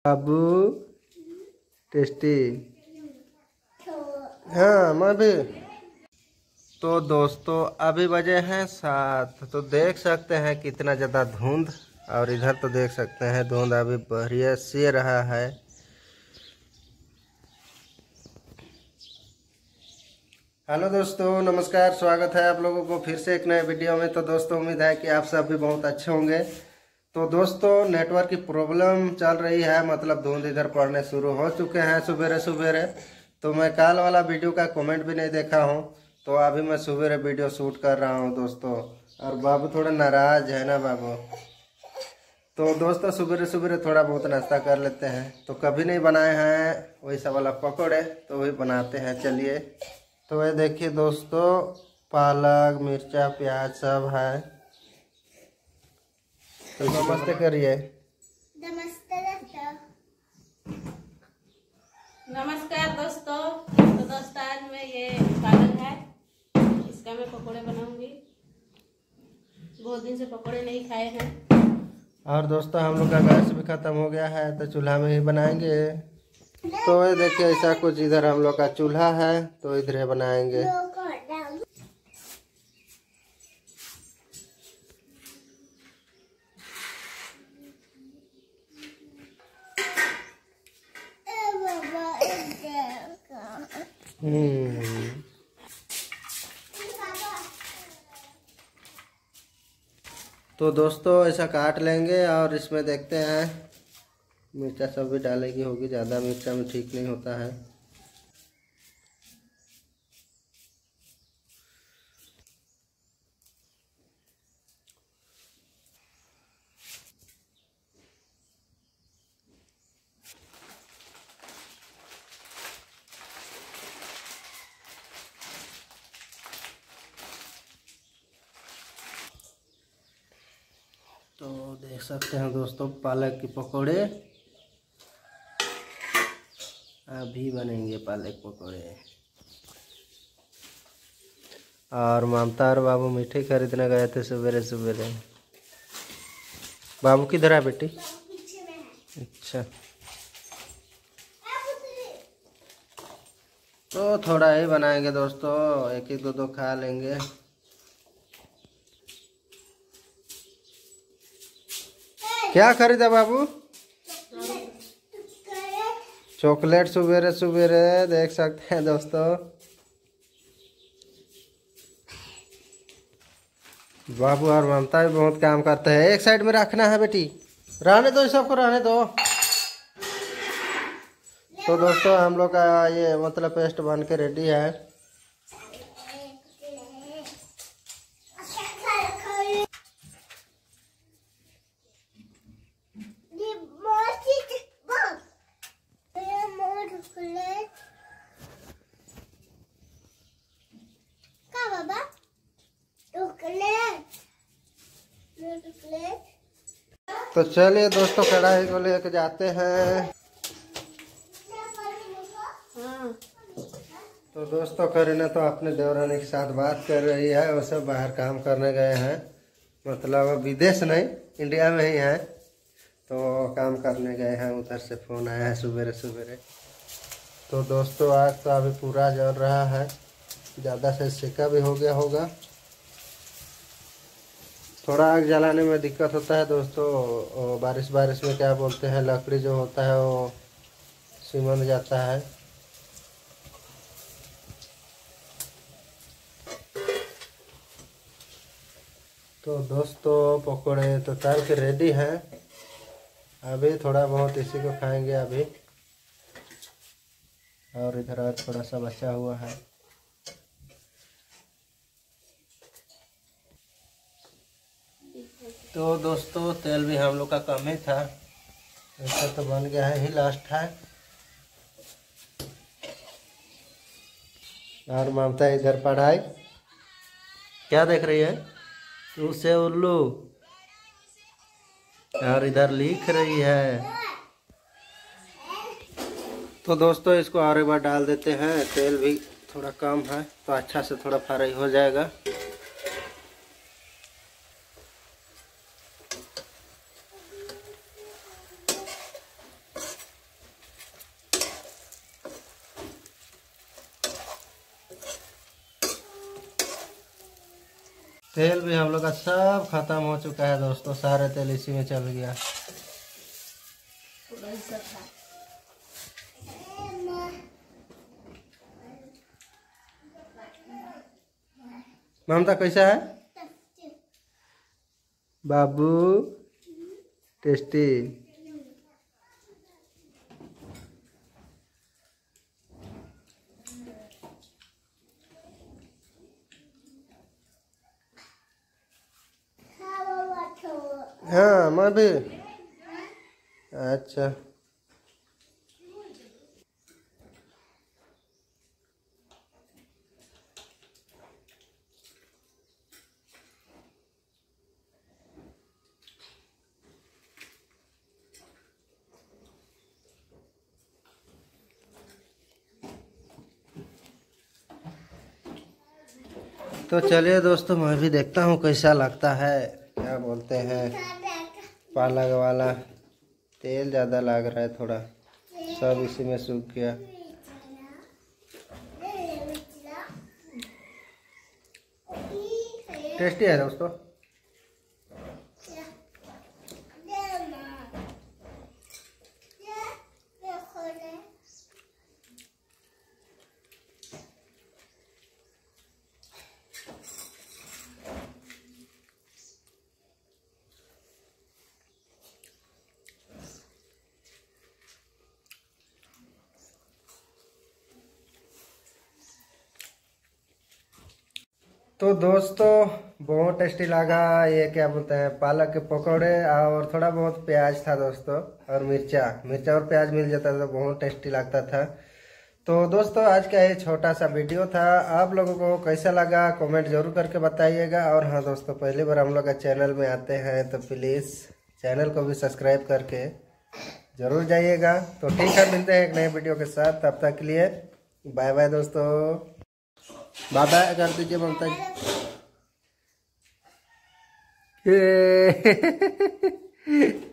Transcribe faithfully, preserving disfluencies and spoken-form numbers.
बाबू tasty. हाँ मैं भी। तो दोस्तों अभी बजे हैं सात, तो देख सकते हैं कितना ज़्यादा धुंध, और इधर तो देख सकते हैं धुंध अभी बढ़िया से रहा है। हेलो दोस्तों, नमस्कार, स्वागत है आप लोगों को फिर से एक नए वीडियो में। तो दोस्तों उम्मीद है कि आप सब भी बहुत अच्छे होंगे। तो दोस्तों नेटवर्क की प्रॉब्लम चल रही है, मतलब धुंध इधर पड़ने शुरू हो चुके हैं सुबेरे सुबेरे। तो मैं कल वाला वीडियो का कमेंट भी नहीं देखा हूं, तो अभी मैं सुबेरे वीडियो शूट कर रहा हूं दोस्तों। और बाबू थोड़ा नाराज है ना बाबू। तो दोस्तों सुबेरे सुबेरे थोड़ा बहुत नाश्ता कर लेते हैं। तो कभी नहीं बनाए हैं वैसा वाला पकौड़े, तो वही बनाते हैं। चलिए, तो ये देखिए दोस्तों, पालक, मिर्चा, प्याज सब है। तो नमस्ते करिए। नमस्ते दोस्तों। नमस्कार दोस्तों। तो दोस्तों आज मैं ये पालक है, इसका मैं पकोड़े बनाऊंगी। बहुत दिन से पकोड़े नहीं खाए हैं। और दोस्तों हम लोग का गैस भी खत्म हो गया है, तो चूल्हा में ही बनाएंगे। तो ये देखिए ऐसा कुछ इधर हम लोग का चूल्हा है, तो इधर ही बनाएंगे। हम्म तो दोस्तों ऐसा काट लेंगे, और इसमें देखते हैं मिर्चा सब भी डालेगी होगी, ज़्यादा मिर्चा में ठीक नहीं होता है। तो देख सकते हैं दोस्तों पालक के पकोड़े अभी बनेंगे, पालक पकोड़े। और ममता और बाबू मिठाई खरीदने गए थे सवेरे सवेरे। बाबू किधर है बेटी? अच्छा, तो थोड़ा ही बनाएंगे दोस्तों, एक एक दो दो खा लेंगे। क्या खरीदा बाबू? चॉकलेट सुबेरे सुबेरे, देख सकते हैं दोस्तों। बाबू और ममता भी बहुत काम करते हैं। एक साइड में रखना है बेटी, रहने दो, सबको रहने दो। तो दोस्तों हम लोग का ये मतलब पेस्ट बन के रेडी है। तो चलिए दोस्तों कढ़ाई को लेके जाते हैं। तो दोस्तों करीना तो अपने देवरानी के साथ बात कर रही है, वो सब बाहर काम करने गए हैं, मतलब विदेश नहीं इंडिया में ही है, तो काम करने गए हैं। उधर से फ़ोन आया है सुबेरे सुबेरे। तो दोस्तों आज तो अभी पूरा जल रहा है, ज़्यादा से सेका भी हो गया होगा। थोड़ा आग जलाने में दिक्कत होता है दोस्तों, बारिश बारिश में क्या बोलते हैं, लकड़ी जो होता है वो सिमंद जाता है। तो दोस्तों पकोड़े तो तल के रेडी हैं, अभी थोड़ा बहुत इसी को खाएंगे अभी। और इधर और थोड़ा सा बचा हुआ है। तो दोस्तों तेल भी हम लोग का कम ही था, ऐसा तो बन गया है, ही लास्ट है। और ममता इधर पढ़ाई क्या देख रही है? उसे उल्लू, और इधर लिख रही है। तो दोस्तों इसको और एक बार डाल देते हैं, तेल भी थोड़ा कम है तो अच्छा से थोड़ा फ्राई हो जाएगा। तेल भी हम लोग का सब खत्म हो चुका है दोस्तों, सारे तेल इसी में चल गया। पूरा हिस्सा था। ममता कैसा है बाबू? टेस्टी। हाँ मैं भी। अच्छा तो चलिए दोस्तों, मैं भी देखता हूँ कैसा लगता है। क्या बोलते हैं, पालक वाला तेल ज़्यादा लग रहा है थोड़ा, सब इसी में सूख गया। टेस्टी है दोस्तों। तो दोस्तों बहुत टेस्टी लगा। ये क्या बोलते हैं, पालक के पकौड़े और थोड़ा बहुत प्याज था दोस्तों, और मिर्चा मिर्चा और प्याज मिल जाता था तो बहुत टेस्टी लगता था। तो दोस्तों आज का ये छोटा सा वीडियो था, आप लोगों को कैसा लगा कमेंट जरूर करके बताइएगा। और हाँ दोस्तों, पहली बार हम लोग का चैनल में आते हैं तो प्लीज़ चैनल को भी सब्सक्राइब करके ज़रूर जाइएगा। तो ठीक है, मिलते हैं एक नए वीडियो के साथ, तब तक के लिए बाय बाय दोस्तों। बाय बाय कर दीजिए ममता जी।